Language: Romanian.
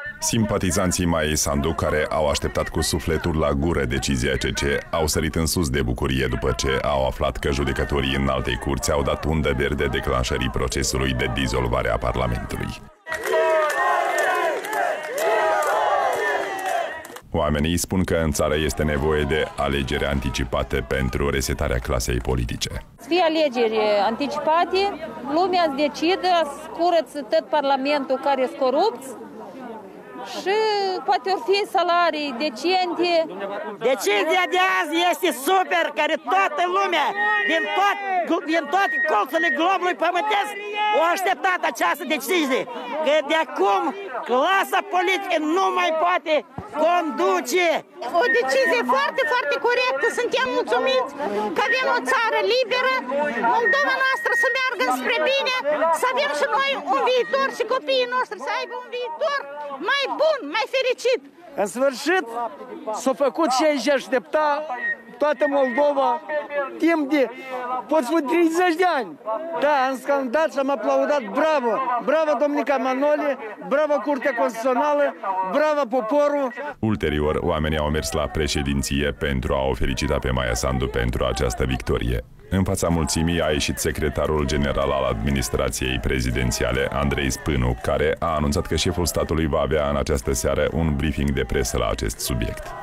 Simpatizanții Maiei Sandu, care au așteptat cu sufletul la gură decizia CC, au sărit în sus de bucurie după ce au aflat că judecătorii Înaltei Curți au dat undă verde declanșării procesului de dizolvare a Parlamentului. Oamenii spun că în țară este nevoie de alegeri anticipate pentru resetarea clasei politice. Să fie alegeri anticipate, lumea să decidă, să curăță tot Parlamentul care sunt corupți și poate or fi salarii decente. Decizia de azi este super, care toată lumea, din toate colțurile globului pământesc, au așteptat această decizie. Că de acum clasa politică nu mai poate conduce. O decizie foarte, foarte corectă. Suntem mulțumiți că avem o țară liberă, Moldova noastră să meargă spre bine, să avem și noi un viitor și copiii noștri să aibă un viitor mai bun, mai fericit. În sfârșit s-a făcut ce își aștepta toată Moldova timp de, pot spune, 30 de ani. Da, am scandat și am aplaudat, bravo! Bravo, domnica Manole, bravo Curtea Constituțională, bravo poporul! Ulterior, oamenii au mers la președinție pentru a o felicita pe Maia Sandu pentru această victorie. În fața mulțimii a ieșit secretarul general al administrației prezidențiale, Andrei Spânu, care a anunțat că șeful statului va avea în această seară un briefing de presă la acest subiect.